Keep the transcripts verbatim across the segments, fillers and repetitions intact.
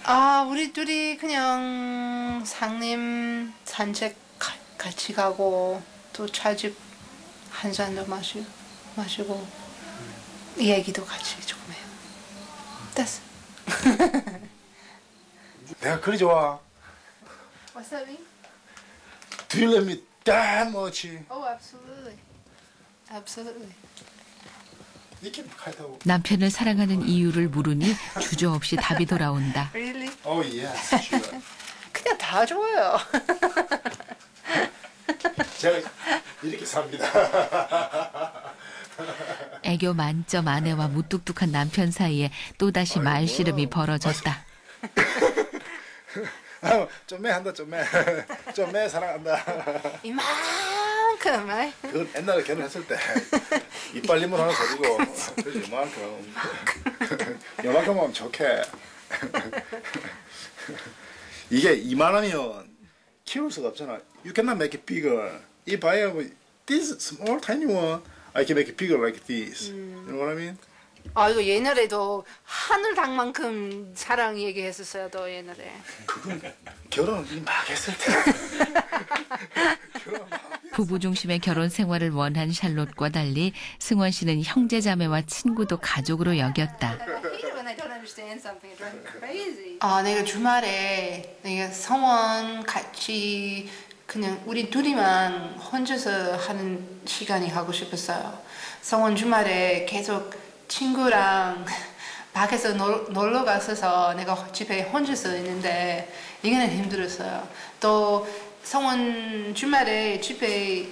아, 우리 둘이 그냥 상림 산책 가, 같이 가고 또 차집 한 잔도 마시고, 마시고 얘기도 같이 조금 해요. 됐어. 내가 그리 좋아. What's that mean? Do you love me that much? Oh, absolutely. Absolutely. 남편을 사랑하는 이유를 물으니 주저없이 답이 돌아온다. Really? Oh yes, sure. 그냥 다 좋아요. 제가 이렇게 삽니다. 애교 만점 아내와 무뚝뚝한 남편 사이에 또다시 말씨름이 벌어졌다. 좀 매한다, 좀 매. 좀 매 사랑한다. 이만큼, 아이. 그건 옛날에 결혼했을 때 이빨 리문 하나 사주고 그래서 이만큼 이만큼 하면 좋게. 이게 이만하면 키울 수가 없잖아. You cannot make it bigger. If I have this small tiny one, I can make it bigger like this. You know what I mean? 아, 이거 옛날에도 하늘 닭만큼 사랑 얘기했었어요, 또 옛날에. 그건 결혼을 막 했을 때. 부부 중심의 결혼 생활을 원한 샬롯과 달리 승원 씨는 형제자매와 친구도 가족으로 여겼다. 아, 내가 주말에 내가 성원 같이 그냥 우리 둘이만 혼자서 하는 시간이 하고 싶었어요. 성원 주말에 계속 친구랑 밖에서 놀, 놀러 갔어서 내가 집에 혼자서 있는데 이거는 힘들었어요. 또 성원 주말에 집에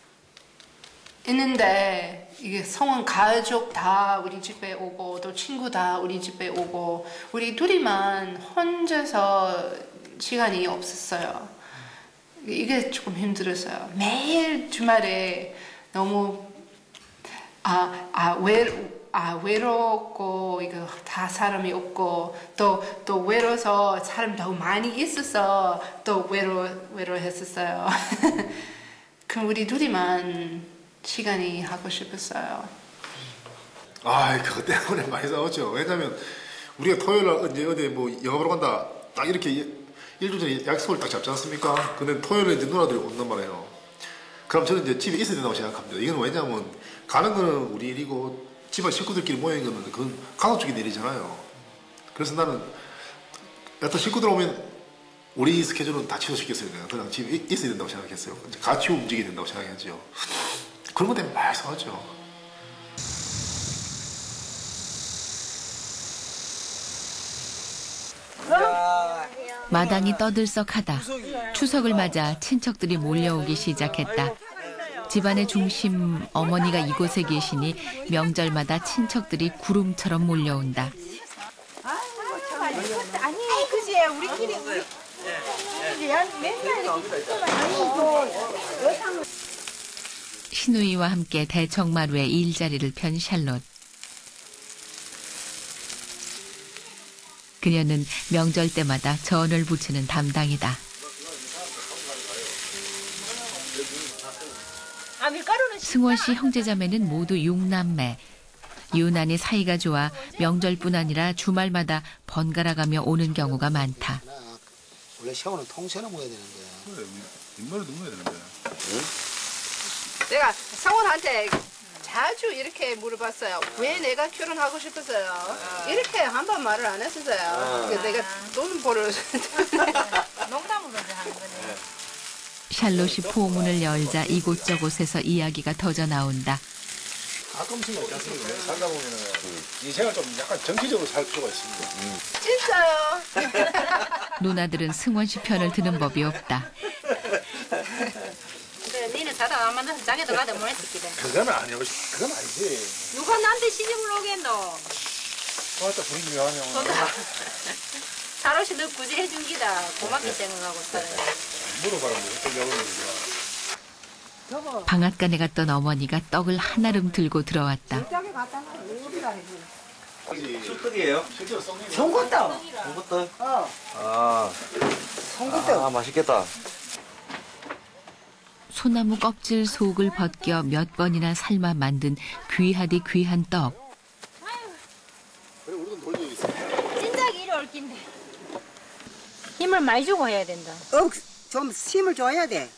있는데 이게 성원 가족 다 우리 집에 오고 또 친구 다 우리 집에 오고 우리 둘이만 혼자서 시간이 없었어요. 이게 조금 힘들었어요. 매일 주말에 너무 아, 아, 외, 아, 외롭고 이거 다 사람이 없고 또, 또 외로워서 사람 너무 많이 있어서 또 외로, 외로웠었어요. 그럼 우리 둘이만 시간이 하고 싶었어요. 아, 그것 때문에 많이 싸웠죠. 왜냐면 우리가 토요일 날 이제 어디 뭐 영화 보러 간다 딱 이렇게 일주일 전에 약속을 딱 잡지 않습니까? 근데 토요일에 이제 누나들이 온단 말이에요. 그럼 저는 이제 집에 있어야 된다고 생각합니다. 이건 왜냐면 가는 거는 우리 일이고 집안 식구들끼리 모이는 거는 그건 가족적인 일이잖아요. 그래서 나는 여튼 식구들 오면 우리 스케줄은 다 취소시켰어요. 내가 그냥 집에 있어야 된다고 생각했어요. 같이 움직여야 된다고 생각했죠. 그런 것 때문에 많이 싸웠죠. 마당이 떠들썩하다. 추석을 맞아 친척들이 몰려오기 시작했다. 집안의 중심 어머니가 이곳에 계시니 명절마다 친척들이 구름처럼 몰려온다. 아니, 그지? 우리끼리 맨날 이렇게 시누이와 함께 대청마루에 일자리를 편 샬롯. 그녀는 명절 때마다 전을 부치는 담당이다. 승원 씨 형제자매는 모두 육남매. 유난히 사이가 좋아 명절뿐 아니라 주말마다 번갈아가며 오는 경우가 많다. 원래 샤워는 통째로 먹어야 되는데. 그래, 윗머리도 먹어야 되는데. 응? 내가 성원한테 자주 이렇게 물어봤어요. 왜 내가 결혼하고 싶었어요? 아. 이렇게 한 번 말을 안 했었어요. 아. 내가 돈 벌어. 농담으로 하는 거네. 샬롯이 포문을 열자 이곳저곳에서 이야기가 터져 나온다. 가끔씩은 있지 않습니까? 살다 보면은 이 생활 좀 약간 정치적으로 살 필요가 있습니다. 음. 진짜요? 누나들은 승원 씨 편을 드는 법이 없다. 그래, 니는 사다 안 만나서 장에도 가다 뭐 했었기래. 그건 아니고, 그건 아니지. 누가 나한테 시집을 오겠노? 맞다, 분위기 묘하냐. 사로시 너 굳이 해준 기다. 고맙게 생각하고 살아. 물어봐라, 뭐. 어떤 여론이야. 방앗간에 갔던 어머니가 떡을 한아름 들고 들어왔다. 쑥떡이에요? 송곳떡. 송곳떡? 어. 아, 송곳떡. 아, 맛있겠다. 소나무 껍질 속을 벗겨 몇 번이나 삶아 만든 귀하디 귀한 떡. 그래, 우리도 돌리고 있어. 진작에 이리 올 낀데. 힘을 많이 주고 해야 된다. 어, 좀 힘을 줘야 돼.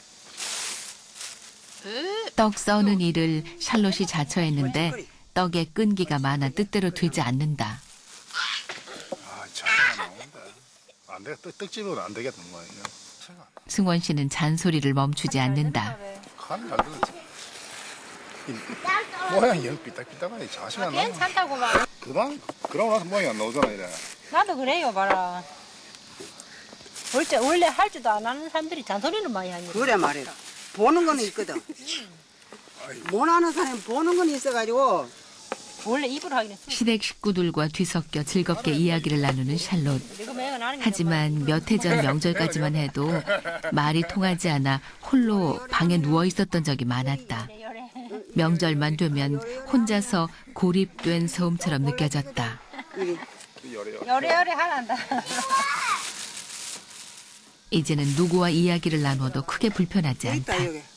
떡 써는 일을 샬롯이 자처했는데 떡에 끈기가 많아 뜻대로 되지 않는다. 아, 자체가 나온다. 안 돼, 떡, 떡집은 안 되겠다, 뭐. 승원 씨는 잔소리를 멈추지 않는다. 간이 잘 들었지. 모양이 영 삐딱삐딱하니 자식이 안 나와. 괜찮다고만. 그다음, 그러고 나서 모양이 안 나오잖아, 이래. 나도 그래요, 봐라. 원래, 원래 할 줄도 안 하는 사람들이 잔소리를 많이 하니까. 그래 말이라. 보는 거는 있거든. 못하는 사람이 보는 건 있어가지고. 원래 입으로 하기는 수. 시댁 식구들과 뒤섞여 즐겁게 이야기를 나누는 샬롯. 하지만 몇 해 전 명절까지만 해도 말이 통하지 않아 홀로 방에 누워 있었던 적이 많았다. 명절만 되면 혼자서 고립된 섬처럼 느껴졌다. 요래요래 하란다. 이제는 누구와 이야기를 나눠도 크게 불편하지 않다. 있다 여기.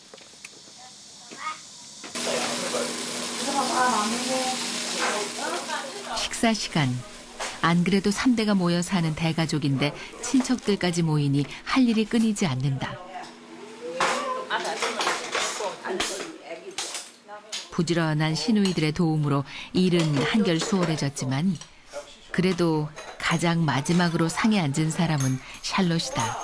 식사 시간. 안 그래도 삼 대가 모여 사는 대가족인데 친척들까지 모이니 할 일이 끊이지 않는다. 부지런한 시누이들의 도움으로 일은 한결 수월해졌지만 그래도 가장 마지막으로 상에 앉은 사람은 샬롯이다.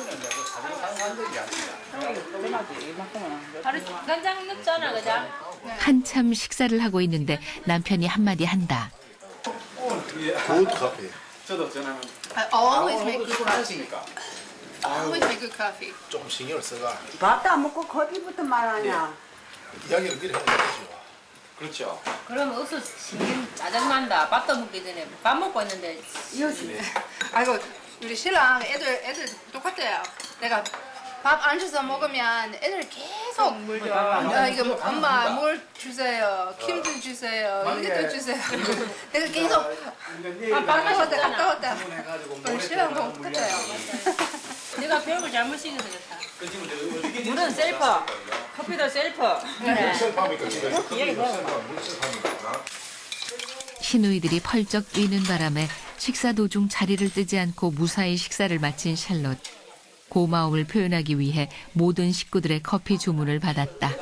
간장 넣잖아, 그죠? 한참 식사를 하고 있는데 남편이 한마디 한다. 굿 커피. I always make good coffee. Always make good coffee. 좀 신경을 써가. 밥도 안 먹고 커피부터 말하냐. 이야기를 미리 해야 되죠. 그렇죠. 그럼 어서 신경 짜증난다. 밥도 먹기 전에 밥 먹고 있는데. 아이고 우리 신랑 애들 애들 똑같아요. 내가 밥 안 줘서 먹으면 애들 계속 물 줘. 아, 이거 엄마 물 주세요. 김 좀 주세요. 이것도 주세요. 내가 계속 아, 가까웠다 가까웠다. 우리 신랑 보고 똑같아요. 내가 배우를 잘못 시켜서 그렇다. 물은 셀프, 커피도 셀프. 그래. 셀프합니까? 집에서 커피 셀프합니까? 시누이들이 펄쩍 뛰는 바람에 식사 도중 자리를 뜨지 않고 무사히 식사를 마친 샬롯. 고마움을 표현하기 위해 모든 식구들의 커피 주문을 받았다.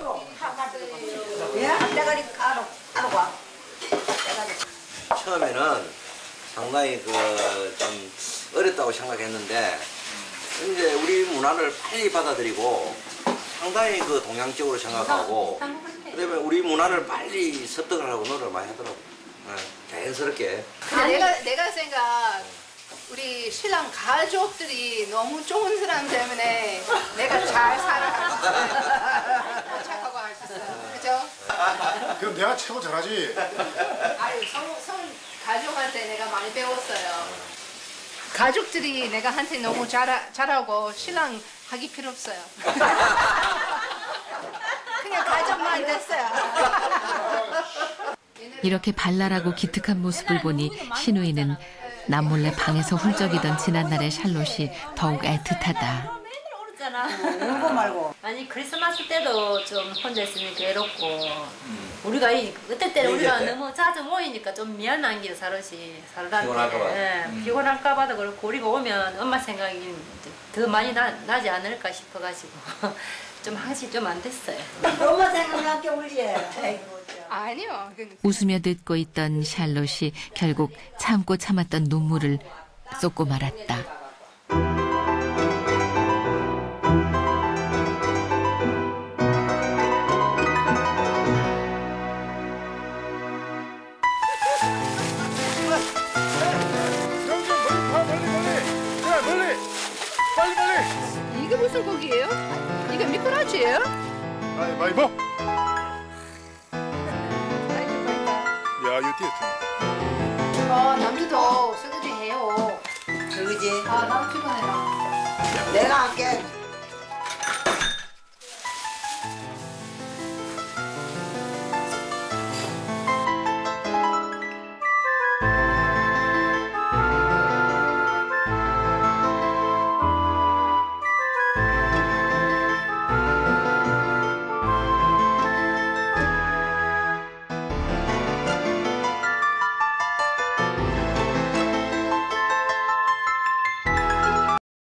처음에는 상당히 그 좀 어렵다고 생각했는데 이제 우리 문화를 빨리 받아들이고 상당히 그 동양적으로 생각하고 그다음에 우리 문화를 빨리 습득을 하고 노력을 많이 하더라고. 네, 자연스럽게. 근데 내가 내가 생각 우리 신랑 가족들이 너무 좋은 사람 때문에 내가 잘 살아갈 착하고 할 수 있어요. 그죠? 그럼 내가 최고 잘하지. 아유 성, 성 가족한테 내가 많이 배웠어요. 가족들이 내가 한테 너무 잘 잘하고 신랑 하기 필요 없어요. 그냥 가족만 됐어요. 이렇게 발랄하고 기특한 모습을 보니 시누이는 남몰래 방에서 훌쩍이던 지난날의 샬롯이 더욱 애틋하다. 울고 말고. 아니 크리스마스 때도 좀 혼자 있으니까 외롭고 우리가 이 그때 때는 우리가 너무 자주 모이니까 좀 미안한 게 사람이 살다 피곤할까 봐. 예, 피곤할까 봐도 그렇고 우리가 오면 엄마 생각이 더 많이 나, 나지 않을까 싶어가지고 좀 하시 좀 안 됐어요. 엄마 생각나게 울지. 아니요. 그, 웃으며 듣고 있던 샬롯이 결국 참고 참았던 눈물을 쏟고 말았다. 이게 무슨 고기예요? 이게 미꾸라지예요? 아이, 많이 먹. 야, 이거 뛰었지. 어, 남자도 설거지 해요. 그러지. 아, 나도 피곤해요. 내가 할게.